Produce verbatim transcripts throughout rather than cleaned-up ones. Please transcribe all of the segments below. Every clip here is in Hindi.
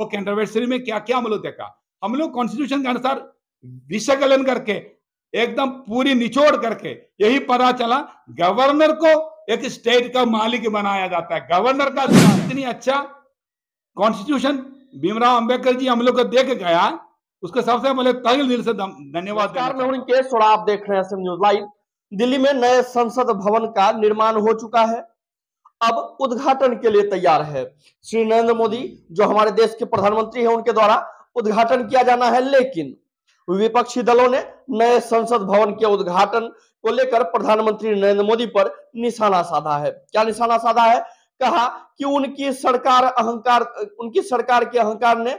एनिवर्सरी में क्या क्या हम लोग देखा। हम लोग कॉन्स्टिट्यूशन के अनुसार विश्लेषण करके एकदम पूरी निचोड़ करके यही पता चला गवर्नर को एक स्टेट का मालिक बनाया जाता है। गवर्नर का इतनी अच्छा कॉन्स्टिट्यूशन भीमराव अंबेडकर जी हम लोग को दे के गया, उसको सबसे पहले तहे दिल से धन्यवाद। मैं हूं रिंकेश और आप देख रहे हैं एसएम न्यूज लाइव। दिल्ली में नए संसद भवन का निर्माण हो चुका है, अब उद्घाटन के लिए तैयार है। श्री नरेंद्र मोदी जो हमारे देश के प्रधानमंत्री हैं, उनके द्वारा उद्घाटन किया जाना है, लेकिन विपक्षी दलों ने नए संसद भवन के उद्घाटन को लेकर प्रधानमंत्री नरेंद्र मोदी पर निशाना साधा है। क्या निशाना साधा है? कहा कि उनकी सरकार अहंकार उनकी सरकार के अहंकार ने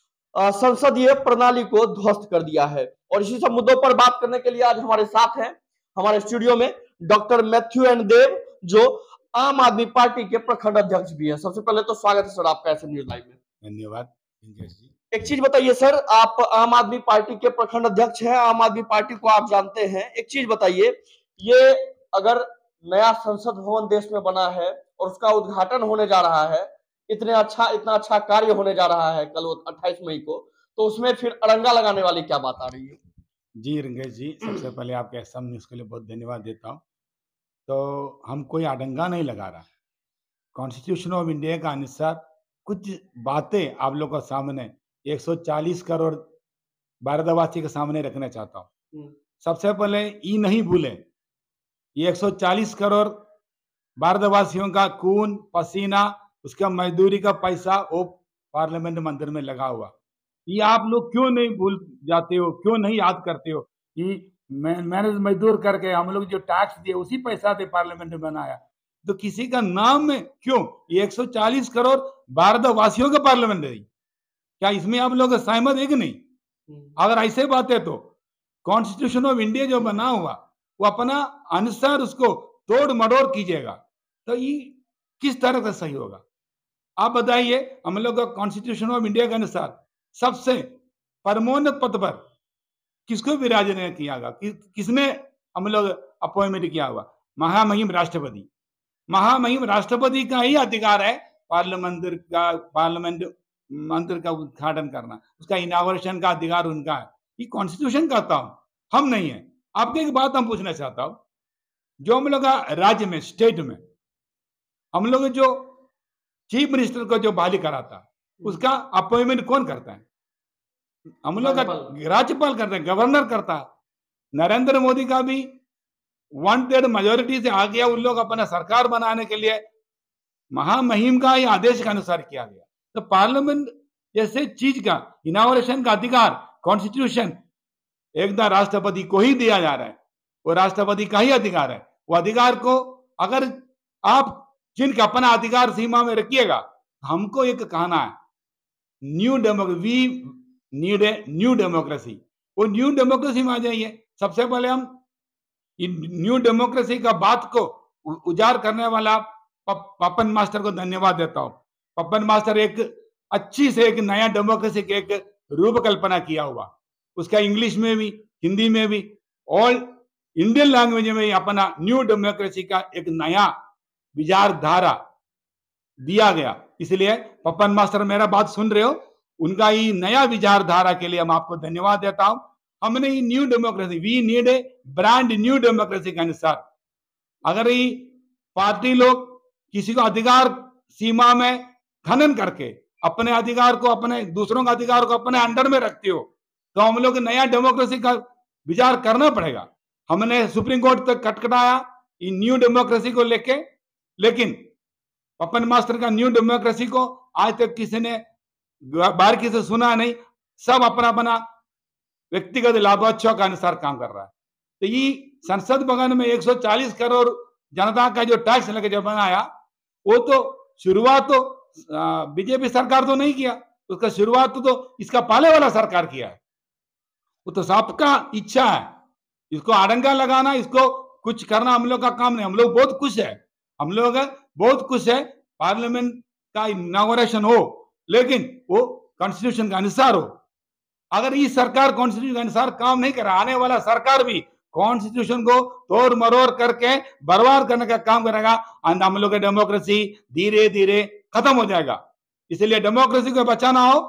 संसदीय प्रणाली को ध्वस्त कर दिया है। और इसी सब मुद्दों पर बात करने के लिए आज हमारे साथ हैं हमारे स्टूडियो में डॉक्टर मैथ्यू एन देव, जो आम आदमी पार्टी के प्रखंड अध्यक्ष भी है। सबसे पहले तो स्वागत है सर आपका एसएम न्यूज लाइव में। धन्यवाद। एक चीज बताइए सर, आप आम आदमी पार्टी के प्रखंड अध्यक्ष हैं, आम आदमी पार्टी को आप जानते हैं। एक चीज बताइए, ये अगर नया संसद भवन देश में बना है और उसका उद्घाटन होने जा रहा है, इतने अच्छा इतना अच्छा कार्य होने जा रहा है कल अट्ठाईस मई को, तो उसमें फिर अड़ंगा लगाने वाली क्या बात आ रही है? जी रंगेश जी, सबसे पहले आपके एसएम न्यूज के लिए बहुत धन्यवाद देता हूँ। तो हम कोई अड़ंगा नहीं लगा रहा। कॉन्स्टिट्यूशन ऑफ इंडिया का अनुसार कुछ बातें आप लोगों के सामने एक सौ चालीस करोड़ भारतवासी के सामने रखना चाहता हूँ। सबसे पहले ये नहीं भूले, ये एक सौ चालीस करोड़ भारतवासियों का खून पसीना, उसका मजदूरी का पैसा वो पार्लियामेंट मंदिर में लगा हुआ। ये आप लोग क्यों नहीं भूल जाते हो, क्यों नहीं याद करते हो? ये मैंने मजदूर करके हम लोग जो टैक्स दिए उसी पैसा से पार्लियामेंट में बनाया, तो किसी का नाम में क्यों? ये एक सौ चालीस करोड़ भारतवासियों का पार्लियामेंट है, क्या इसमें आप लोग सहमत है कि नहीं? अगर ऐसे बात है तो कॉन्स्टिट्यूशन ऑफ इंडिया जो बना हुआ वो अपना अनुसार उसको तोड़ मरोड़ कीजिएगा, तो ये किस तरह से सही होगा? आप बताइए। हम लोग का कॉन्स्टिट्यूशन ऑफ इंडिया के अनुसार सबसे परमोन्नत पद पर किसको विराजमान किया गया? कि, किसने हम लोग अपॉइंटमेंट किया हुआ? महामहिम राष्ट्रपति। महामहिम राष्ट्रपति का ही अधिकार है पार्लियामेंट का पार्लियामेंट मंदिर का उद्घाटन करना, उसका इनॉग्रेशन का अधिकार उनका है। ये कॉन्स्टिट्यूशन कहता हूं, हम नहीं है। आपको एक बात हम पूछना चाहता हूं, जो हम लोग का राज्य में स्टेट में हम लोग जो चीफ मिनिस्टर को जो बहाली कराता उसका अपॉइंटमेंट कौन करता है? हम लोग का राज्यपाल करता है, गवर्नर करता है। नरेंद्र मोदी का भी वन थर्ड मेजोरिटी से आ गया, उन लोग अपना सरकार बनाने के लिए महामहिम का ही आदेश के अनुसार किया गया। तो पार्लियामेंट जैसे चीज का इनॉग्रेशन का अधिकार कॉन्स्टिट्यूशन एकदम राष्ट्रपति को ही दिया जा रहा है, वो राष्ट्रपति का ही अधिकार है। वो अधिकार को अगर आप जिनके अपना अधिकार सीमा में रखिएगा, हमको एक कहना है new democracy, we need a new democracy. वो न्यू डेमोक्रेसी में आ जाइए। सबसे पहले हम न्यू डेमोक्रेसी का बात को उजागर करने वाला पपन मास्टर को धन्यवाद देता हूं। पपन मास्टर एक अच्छी से एक नया डेमोक्रेसी की एक रूपकल्पना किया हुआ, उसका इंग्लिश में भी हिंदी में भी ऑल इंडियन लैंग्वेज में भी अपना न्यू डेमोक्रेसी का एक नया विचारधारा दिया गया। इसलिए पपन मास्टर मेरा बात सुन रहे हो, उनका ये नया विचारधारा के लिए हम आपको धन्यवाद देता हूं। हमने ये new democracy, we need a brand new democracy के अनुसार अगर ये पार्टी लोग किसी को अधिकार सीमा में खनन करके अपने अधिकार को अपने दूसरों का अधिकार को अपने अंडर में रखते हो, तो हम लोग नया डेमोक्रेसी का विचार करना पड़ेगा। हमने सुप्रीम कोर्ट तक कटकटाया इन न्यू डेमोक्रेसी को लेके, लेकिन पपन मास्टर का न्यू डेमोक्रेसी को आज तक किसी ने बारीकी से सुना नहीं। सब अपना अपना व्यक्तिगत लाभोच्छों के अनुसार काम कर रहा है। तो ये संसद भवन में एक सौ चालीस करोड़ जनता का जो टैक्स लगे जो बनाया, वो तो शुरुआत तो बीजेपी सरकार तो नहीं किया, उसका शुरुआत तो, तो इसका पहले वाला सरकार किया है। वो तो सबका इच्छा है, इसको अड़ंगा लगाना, इसको कुछ करना हम लोग का काम नहीं। हम लोग बहुत खुश है, हम लोग बहुत खुश है पार्लियामेंट का इनॉग्रेशन हो, लेकिन वो कॉन्स्टिट्यूशन के अनुसार हो। अगर ये सरकार कॉन्स्टिट्यूशन के अनुसार काम नहीं कर रहा, आने वाला सरकार भी कॉन्स्टिट्यूशन को तोड़ मरोड़ करके बर्बाद करने का काम करेगा, हम लोग का डेमोक्रेसी धीरे धीरे खत्म हो जाएगा। इसलिए डेमोक्रेसी को बचाना हो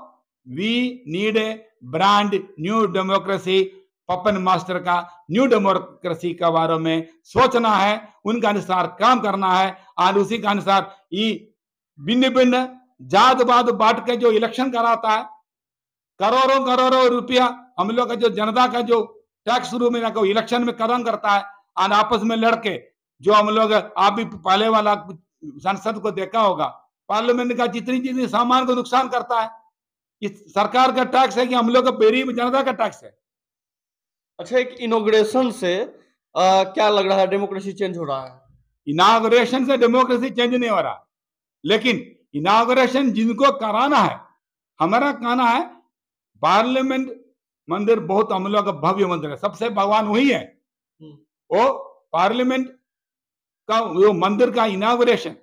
we need a brand new democracy. Papan master का न्यू डेमोक्रेसी के बारे में सोचना है, उनके अनुसार काम करना है और उसी के अनुसार ये भिन्न भिन्न जात पात बांट के जो इलेक्शन कराता है, करोड़ों करोड़ों रुपया हम लोग का जो जनता का जो टैक्स शुरू में को इलेक्शन में कदम करता है और आपस में लड़के जो हम लोग, आप भी पहले वाला संसद को देखा होगा, पार्लियामेंट का जितनी जितनी सामान को नुकसान करता है, इस सरकार का टैक्स है कि हम लोग का गरीब जनता का टैक्स है। अच्छा, एक इनॉग्रेशन से आ, क्या लग रहा है डेमोक्रेसी चेंज हो रहा है? इनॉग्रेशन से डेमोक्रेसी चेंज नहीं हो रहा, लेकिन इनॉग्रेशन जिनको कराना है, हमारा कहना है पार्लियामेंट मंदिर बहुत हम लोग का भव्य मंदिर है, सबसे भगवान वही है। वो पार्लियामेंट का वो मंदिर का इनॉग्रेशन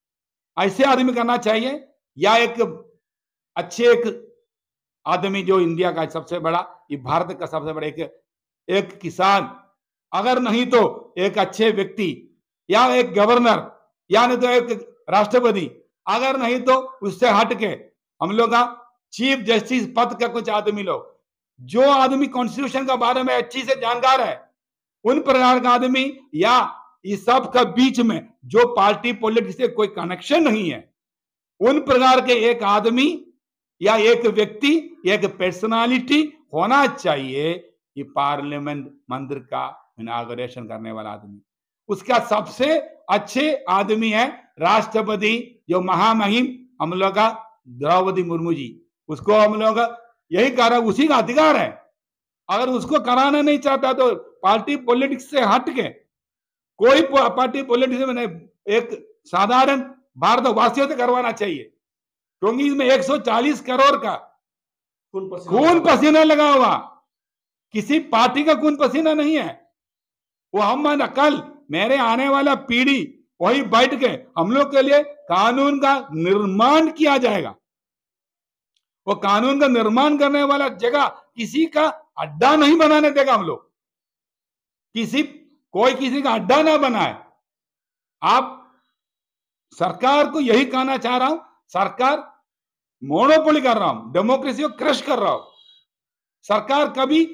ऐसे आदमी करना चाहिए, या एक अच्छे एक आदमी जो इंडिया का सबसे बड़ा, ये भारत का सबसे बड़ा एक एक किसान, अगर नहीं तो एक अच्छे व्यक्ति या एक गवर्नर या नहीं तो एक राष्ट्रपति, अगर नहीं तो उससे हट के हम लोग का चीफ जस्टिस पद का कुछ आदमी लोग, जो आदमी कॉन्स्टिट्यूशन के बारे में अच्छी से जानकार है, उन प्रकार का आदमी, या इस सब का बीच में जो पार्टी पॉलिटिक्स से कोई कनेक्शन नहीं है, उन प्रकार के एक आदमी या एक व्यक्ति, एक पर्सनालिटी होना चाहिए ये पार्लियामेंट मंदिर का इनॉग्रेशन करने वाला आदमी। उसका सबसे अच्छे आदमी है राष्ट्रपति, जो महामहिम हम लोग का द्रौपदी मुर्मू जी, उसको हम लोग यही कह रहे, उसी का अधिकार है। अगर उसको कराना नहीं चाहता तो पार्टी पॉलिटिक्स से हट के कोई पार्टी पॉलिटिक्स में नहीं, एक साधारण भारतवासियों से करवाना चाहिए, क्योंकि इसमें एक सौ चालीस करोड़ का खून पसीना खून पसीना लगा हुआ, किसी पार्टी का खून पसीना नहीं है। वो हम कल मेरे आने वाला पीढ़ी वही बैठ के हम लोग के लिए कानून का निर्माण किया जाएगा। वो कानून का निर्माण करने वाला जगह किसी का अड्डा नहीं बनाने देगा हम लोग, किसी कोई किसी का अड्डा ना बनाए। आप सरकार को यही कहना चाह रहा हूं, सरकार मोनोपोली कर रहा हूं, डेमोक्रेसी को क्रश कर रहा हूं। सरकार कभी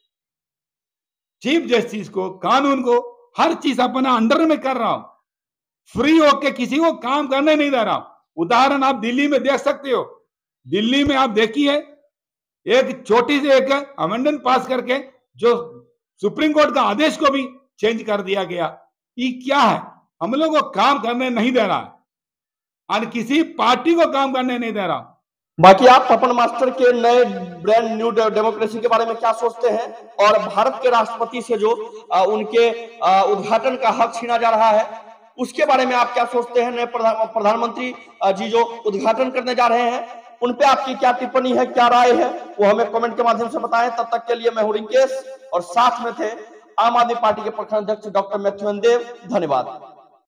चीफ जस्टिस को, कानून को, हर चीज अपना अंडर में कर रहा हूं, फ्री होके किसी को काम करने नहीं दे रहा हूं। उदाहरण आप दिल्ली में देख सकते हो, दिल्ली में आप देखिए एक छोटी सी एक अमेंडमेंट पास करके जो सुप्रीम कोर्ट का आदेश को भी चेंज कर दिया गया। ये क्या है? हम लोग को काम करने नहीं दे रहा है और किसी पार्टी को काम करने नहीं दे रहा। बाकी आप पपन मास्टर के नए ब्रांड न्यू डेमोक्रेसी के बारे में क्या सोचते हैं, और भारत के राष्ट्रपति से जो आ, उनके आ, उद्घाटन का हक छीना जा रहा है उसके बारे में आप क्या सोचते हैं? नए प्रधान प्रधानमंत्री जी जो उद्घाटन करने जा रहे हैं उन पे आपकी क्या टिप्पणी है, क्या राय है, वो हमें कमेंट के माध्यम से बताएं। तब तक के लिए मैं हूं रिंकेश और साथ में थे आम आदमी पार्टी के प्रखंड अध्यक्ष डॉक्टर मैथ्यू देव। धन्यवाद।